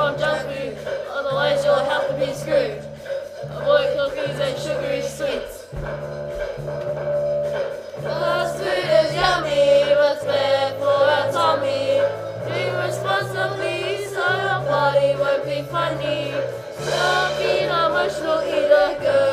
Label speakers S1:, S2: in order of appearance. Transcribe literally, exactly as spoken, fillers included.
S1: from junk food, otherwise you'll have to be screwed. Avoid cookies and sugary sweets. Fast food is yummy, but it's bad for our tummy. Drink responsibly so your body won't be funny. Don't be an emotional eater, go